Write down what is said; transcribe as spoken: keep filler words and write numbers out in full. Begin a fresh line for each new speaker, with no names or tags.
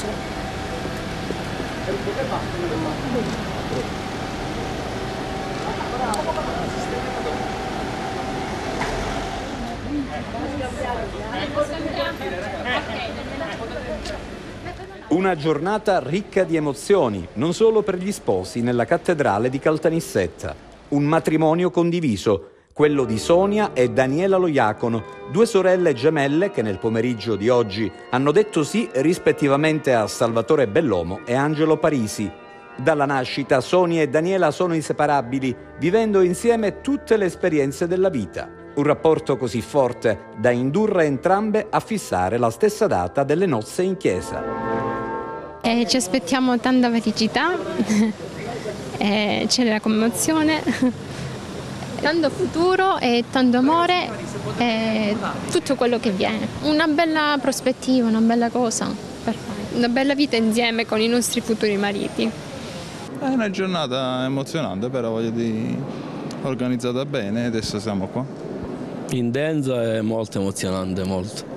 suo.
Una giornata ricca di emozioni, non solo per gli sposi nella cattedrale di Caltanissetta. Un matrimonio condiviso, quello di Sonia e Daniela Loiacono, due sorelle gemelle che nel pomeriggio di oggi hanno detto sì rispettivamente a Salvatore Bellomo e Angelo Parisi. Dalla nascita Sonia e Daniela sono inseparabili, vivendo insieme tutte le esperienze della vita. Un rapporto così forte da indurre entrambe a fissare la stessa data delle nozze in chiesa.
E ci aspettiamo tanta felicità, e c'è la commozione, tanto futuro e tanto amore e tutto quello che viene. Una bella prospettiva, una bella cosa per fare. Una bella vita insieme con i nostri futuri mariti.
È una giornata emozionante, però voglio dire, organizzata bene e adesso siamo qua.
Intensa e molto emozionante, molto.